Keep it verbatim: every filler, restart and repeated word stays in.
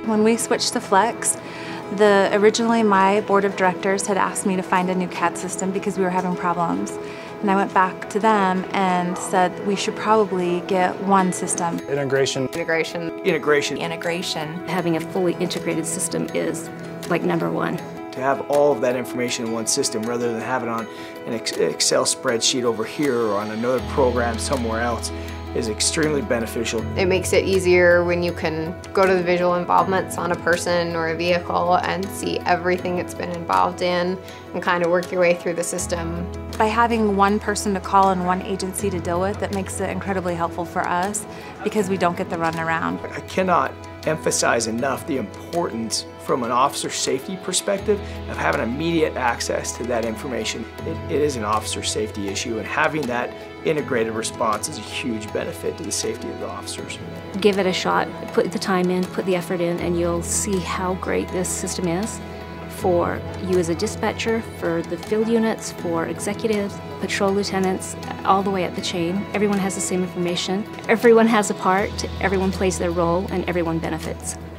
When we switched to Flex, the originally my board of directors had asked me to find a new C A D system because we were having problems. And I went back to them and said we should probably get one system. Integration. Integration. Integration. Integration. Having a fully integrated system is like number one. To have all of that information in one system rather than have it on an Excel spreadsheet over here or on another program somewhere else is extremely beneficial. It makes it easier when you can go to the visual involvements on a person or a vehicle and see everything it's been involved in and kind of work your way through the system. By having one person to call and one agency to deal with, that makes it incredibly helpful for us because we don't get the run around. I cannot emphasize enough the importance from an officer safety perspective of having immediate access to that information. It, it is an officer safety issue, and having that integrated response is a huge benefit to the safety of the officers. Give it a shot, put the time in, put the effort in, and you'll see how great this system is for you as a dispatcher, for the field units, for executives, patrol lieutenants, all the way up the chain. Everyone has the same information. Everyone has a part, everyone plays their role, and everyone benefits.